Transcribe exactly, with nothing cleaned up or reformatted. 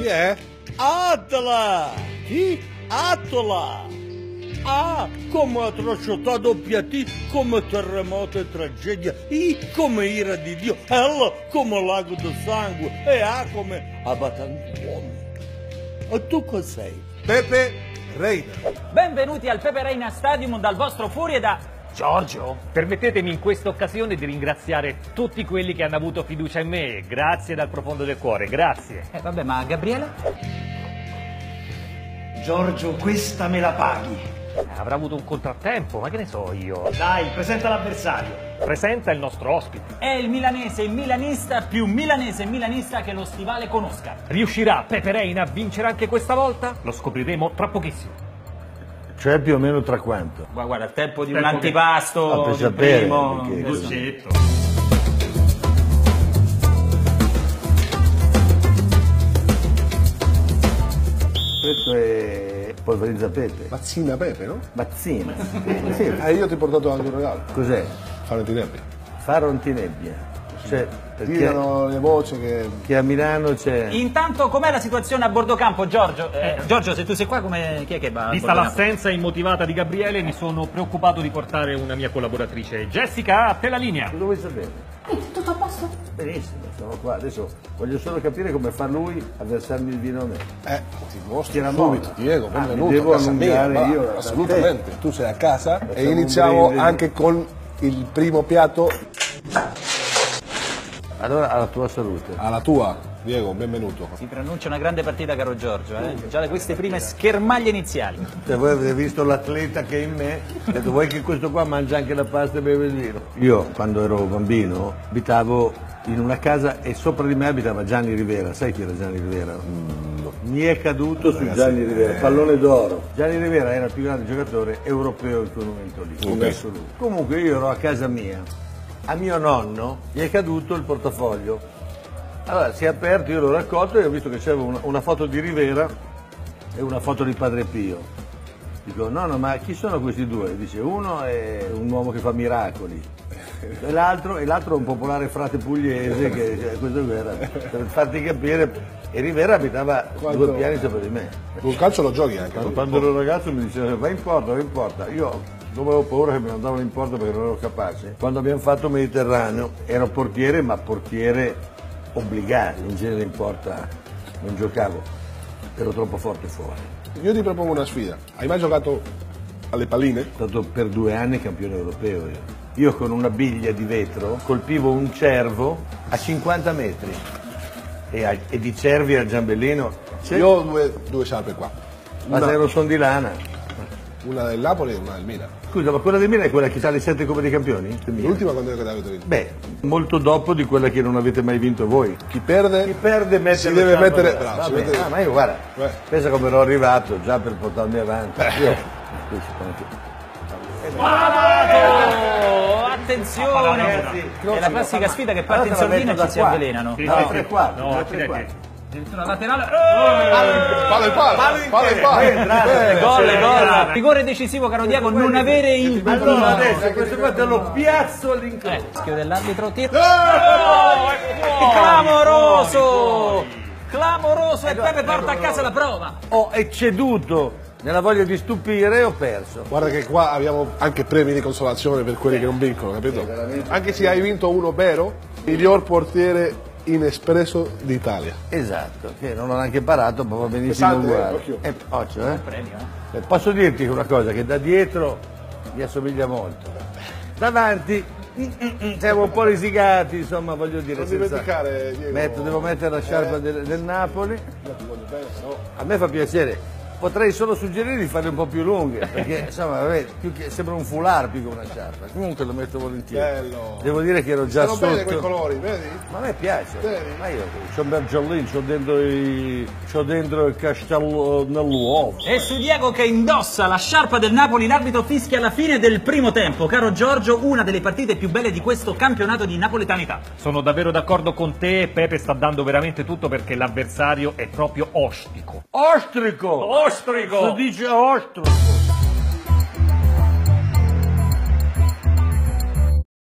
è? Atla! Chi? Atla! A come atrocità doppia T, come terremoto e tragedia, I come ira di Dio, L come lago di sangue e A come abbattente uomini. E tu cos'hai? Pepe Reina. Benvenuti al Pepe Reina Stadium dal vostro Furie da Giorgio. Permettetemi in questa occasione di ringraziare tutti quelli che hanno avuto fiducia in me. Grazie dal profondo del cuore, grazie. Eh vabbè, ma Gabriele? Giorgio, questa me la paghi. Eh, avrà avuto un contrattempo, ma che ne so io. Dai, presenta l'avversario. Presenta il nostro ospite. È il milanese, il milanista più milanese e milanista che lo stivale conosca. Riuscirà Pepe Reina a vincere anche questa volta? Lo scopriremo tra pochissimo. Cioè più o meno tra quanto? Guarda, guarda, il tempo di Tempo un che- antipasto, Ah, per di sapere, primo, perché- dolcetto. Questo è polverizza pepe. Mazzina Pepe, no? Mazzina. Sì. Eh, io ti ho portato anche un regalo. Cos'è? Farentinelli. Farontinebbia. Cioè, perché, Tirano le voci che... che a Milano c'è... Intanto, com'è la situazione a bordo campo, Giorgio? Eh, Giorgio, se tu sei qua, come... chi è che va a Vista bordo campo? l'assenza immotivata di Gabriele, mi sono preoccupato di portare una mia collaboratrice. Jessica, a te la linea. Cosa vuoi sapere? Tutto a posto? Benissimo, sono qua. Adesso voglio solo capire come fa lui a versarmi il vino a me. Eh, ti mostro Tira subito, moda. Diego, Ah, benvenuto mi devo a casa mia. allungare va, io, assolutamente, tu sei a casa e Facciamo un iniziamo brindisi. anche con il primo piatto Allora, alla tua salute. alla tua. Diego, benvenuto. Si preannuncia una grande partita, caro Giorgio, eh? Già da queste prime schermaglie iniziali. Se voi avete visto l'atleta che è in me, detto, vuoi che questo qua mangia anche la pasta e beve il vino? Io, quando ero bambino, abitavo in una casa e sopra di me abitava Gianni Rivera. Sai chi era Gianni Rivera? Mm. Mi è caduto su Gianni Rivera, pallone d'oro. Gianni Rivera era il più grande giocatore europeo in quel momento lì. Ok. in assoluto. Comunque io ero a casa mia, a mio nonno gli è caduto il portafoglio. Allora si è aperto, io l'ho raccolto e ho visto che c'era una, una foto di Rivera e una foto di Padre Pio. Dico, nonno, ma chi sono questi due? Dice, uno è un uomo che fa miracoli e l'altro, e l'altro è un popolare frate pugliese che cioè, questo era, per farti capire, e Rivera abitava Quanto- due piani sopra di me. Col calcio lo giochi anche. Quando, quando ero ragazzo mi diceva, vai in porta, vai in porta. Io non avevo paura che mi andavano in porta perché non ero capace. Quando abbiamo fatto Mediterraneo ero portiere, ma portiere obbligato, in genere in porta non giocavo, ero troppo forte fuori. Io ti propongo una sfida. Hai mai giocato alle palline? Sono stato per due anni campione europeo io. Io con una biglia di vetro colpivo un cervo a cinquanta metri e, a- e di cervi al giambellino. C'è- Io ho due, due sciarpe qua. ma Una, se ero son di lana. una del Napoli e una del Milan. Scusa, ma quella di Milan è quella che ha le sette Coppe dei Campioni? L'ultima quando è che l'avete vinto? Beh, molto dopo di quella che non avete mai vinto voi. Chi perde? Chi perde mette Si la deve sciarpa mettere- avanti. bravo, Va si bene. mette- Ah, ma io guarda, Beh. pensa come ero arrivato già per portarmi avanti. Io, Oh, attenzione! Ragazzi, È la classica sfida che parte in Allora te la sordina e metto ci si da qua. avvelenano. Sì, no, sì, tre sì. quarti, No, tre accidenti. quarti. Addirittura laterale. Palo in palo! Palo in palo! entrate, Gol, sì, gol! Rigore decisivo, caro Diego, non avere il Allora pallone. adesso questo qua te lo piazzo all'incrocio. Eh, schio dell'arbitro, tiro. Oh, Clamoroso! Clamoroso e Pepe porta a casa la prova. Ho ecceduto nella voglia di stupire e ho perso. Guarda che qua abbiamo anche premi di consolazione per quelli che non vincono, capito? Anche se hai vinto uno vero, miglior portiere inespresso d'Italia. Esatto, che non ho neanche imparato, ma va benissimo Pesante, uguale. occhio. Eh, occhio, eh. Premio, eh? Eh, Posso dirti una cosa, che da dietro mi assomiglia molto. Davanti mm, mm, mm, siamo un po' risicati, insomma, voglio dire. Non senza- dimenticare, Diego. Metto- devo mettere la sciarpa Eh. del, del Napoli. Io ti voglio bene, no? A me fa piacere. Potrei solo suggerire di farle un po' più lunghe, perché insomma, vabbè, più che- sembra un foulard più che una sciarpa. Comunque lo metto volentieri. Bello. Devo dire che ero già Stanno bene quei sotto. colori, vedi? Ma a me piace. Vedi? Ma io c'ho Bergiolin, c'ho dentro, i, c'ho dentro il castello nell'uovo. E su Diego che indossa la sciarpa del Napoli, l'arbitro fischia alla fine del primo tempo. Caro Giorgio, una delle partite più belle di questo campionato di napoletanità. Sono davvero d'accordo con te, Pepe sta dando veramente tutto perché l'avversario è proprio ostico. Ostrico! Ostrico! Si dice ostrico!